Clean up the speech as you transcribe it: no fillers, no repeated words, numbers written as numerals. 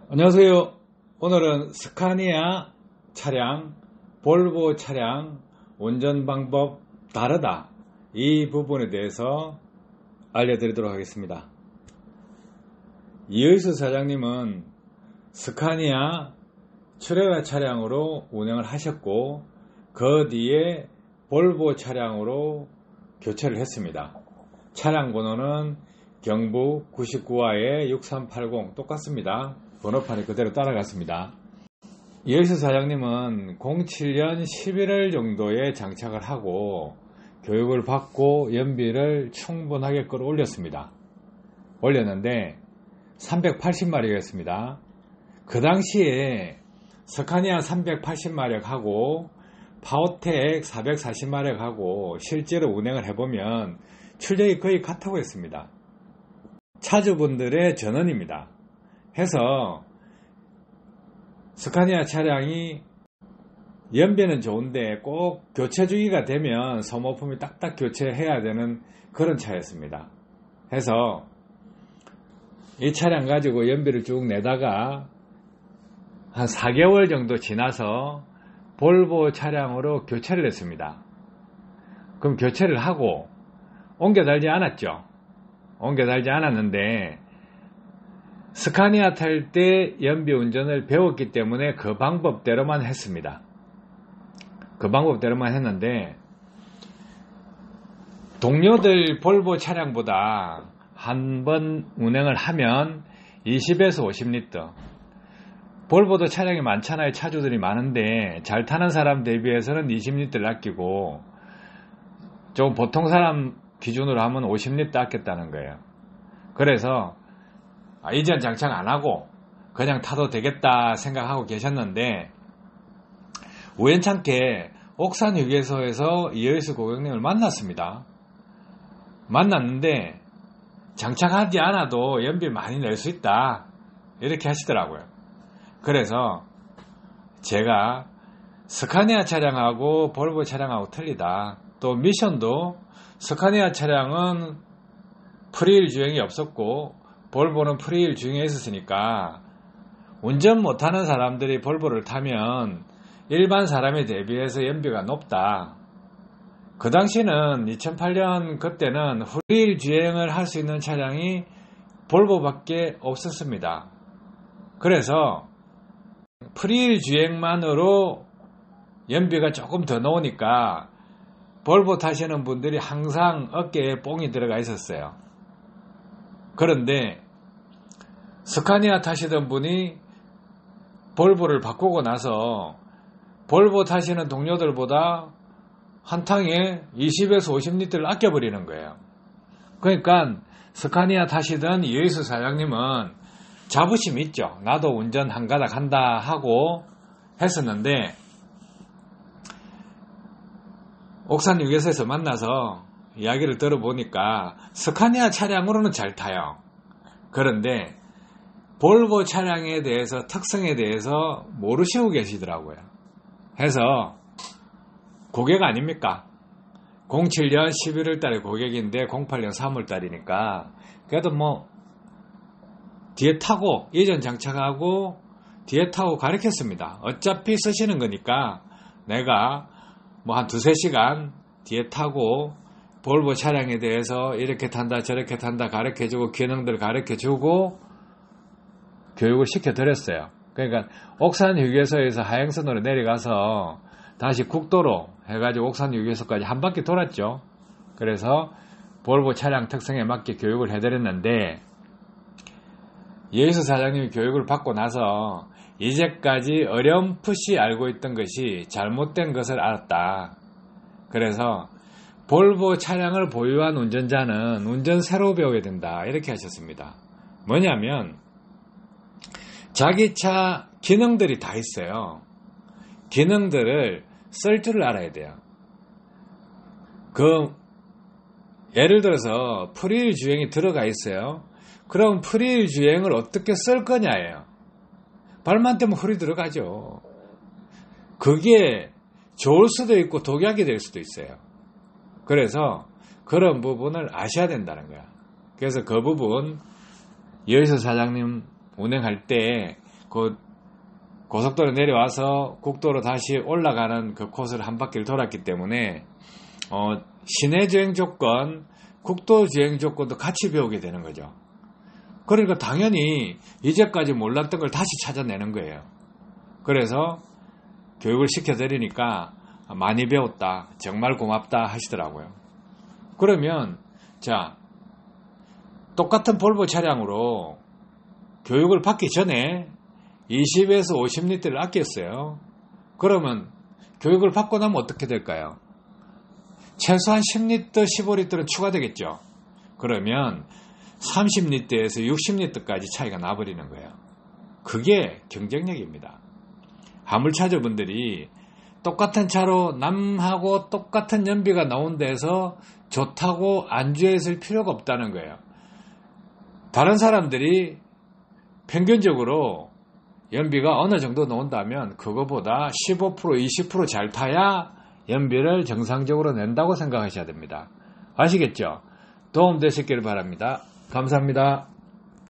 안녕하세요. 오늘은 스카니아 차량, 볼보 차량 운전 방법 다르다, 이 부분에 대해서 알려드리도록 하겠습니다. 이의수 사장님은 스카니아 출애화 차량으로 운행을 하셨고, 그 뒤에 볼보 차량으로 교체를 했습니다. 차량 번호는 경부 99화에 6380 똑같습니다. 번호판이 그대로 따라갔습니다. 이의수 사장님은 07년 11월 정도에 장착을 하고 교육을 받고 연비를 충분하게 끌어올렸습니다. 올렸는데 380마력이었습니다. 그 당시에 스카니아 380마력하고 파워텍 440마력하고 실제로 운행을 해보면 출력이 거의 같다고 했습니다. 차주분들의 전언입니다. 해서 스카니아 차량이 연비는 좋은데 꼭 교체 주기가 되면 소모품이 딱딱 교체해야 되는 그런 차였습니다. 해서 이 차량 가지고 연비를 쭉 내다가 한 4개월 정도 지나서 볼보 차량으로 교체를 했습니다. 그럼 교체를 하고 옮겨 달지 않았죠. 옮겨 달지 않았는데 스카니아 탈 때 연비 운전을 배웠기 때문에 그 방법대로만 했습니다. 그 방법대로만 했는데 동료들 볼보 차량보다 한 번 운행을 하면 20에서 50리터, 볼보도 차량이 많잖아요. 차주들이 많은데 잘 타는 사람 대비해서는 20리터를 아끼고 좀 보통 사람 기준으로 하면 50리터 아꼈다는 거예요. 그래서 이전 장착 안 하고 그냥 타도 되겠다 생각하고 계셨는데 우연찮게 옥산 휴게소에서 이의수 고객님을 만났습니다. 만났는데 장착하지 않아도 연비 많이 낼 수 있다 이렇게 하시더라고요. 그래서 제가 스카니아 차량하고 볼보 차량하고 틀리다, 또 미션도 스카니아 차량은 프리일 주행이 없었고 볼보는 프리일 주행에 있었으니까 운전 못하는 사람들이 볼보를 타면 일반 사람에 대비해서 연비가 높다. 그 당시는 2008년 그때는 프리일 주행을 할 수 있는 차량이 볼보밖에 없었습니다. 그래서 프리일 주행만으로 연비가 조금 더 나오니까 볼보 타시는 분들이 항상 어깨에 뽕이 들어가 있었어요. 그런데 스카니아 타시던 분이 볼보를 바꾸고 나서 볼보 타시는 동료들보다 한탕에 20에서 50리터를 아껴버리는 거예요. 그러니까 스카니아 타시던 이의수 사장님은 자부심 있죠. 나도 운전 한 가닥 한다 하고 했었는데 옥산 휴게소에서 만나서 이야기를 들어보니까 스카니아 차량으로는 잘 타요. 그런데 볼보 차량에 대해서, 특성에 대해서 모르시고 계시더라고요. 해서 고객 아닙니까? 07년 11월 달에 고객인데 08년 3월 달이니까 그래도 뭐 뒤에 타고 이전 장착하고 뒤에 타고 가르쳤습니다. 어차피 쓰시는 거니까 내가 뭐 한 2-3시간 뒤에 타고 볼보 차량에 대해서 이렇게 탄다 저렇게 탄다 가르쳐주고 기능들 가르쳐주고 교육을 시켜드렸어요. 그러니까 옥산 휴게소에서 하행선으로 내려가서 다시 국도로 해가지고 옥산 휴게소까지 한 바퀴 돌았죠. 그래서 볼보 차량 특성에 맞게 교육을 해드렸는데 이의수 사장님이 교육을 받고 나서 이제까지 어렴풋이 알고 있던 것이 잘못된 것을 알았다. 그래서 볼보 차량을 보유한 운전자는 운전 새로 배워야 된다 이렇게 하셨습니다. 뭐냐면 자기 차 기능들이 다 있어요. 기능들을 쓸 줄 알아야 돼요. 예를 들어서 프리일 주행이 들어가 있어요. 그럼 프리일 주행을 어떻게 쓸 거냐예요. 발만 떼면 허리 들어가죠. 그게 좋을 수도 있고 독약이 될 수도 있어요. 그래서 그런 부분을 아셔야 된다는 거야. 그래서 그 부분 이의수 사장님 운행할 때 그 고속도로 내려와서 국도로 다시 올라가는 그 코스를 한 바퀴를 돌았기 때문에 시내 주행 조건, 국도 주행 조건도 같이 배우게 되는 거죠. 그러니까 당연히 이제까지 몰랐던 걸 다시 찾아내는 거예요. 그래서 교육을 시켜드리니까 많이 배웠다, 정말 고맙다 하시더라고요. 그러면 자, 똑같은 볼보 차량으로 교육을 받기 전에 20에서 50리터를 아꼈어요. 그러면 교육을 받고 나면 어떻게 될까요? 최소한 10리터, 15리터는 추가되겠죠. 그러면 30리터에서 60리터까지 차이가 나버리는 거예요. 그게 경쟁력입니다. 화물차주분들이 똑같은 차로 남하고 똑같은 연비가 나온 데서 좋다고 안주했을 필요가 없다는 거예요. 다른 사람들이 평균적으로 연비가 어느 정도 나온다면 그거보다 15%, 20% 잘 타야 연비를 정상적으로 낸다고 생각하셔야 됩니다. 아시겠죠? 도움 되셨기를 바랍니다. 감사합니다.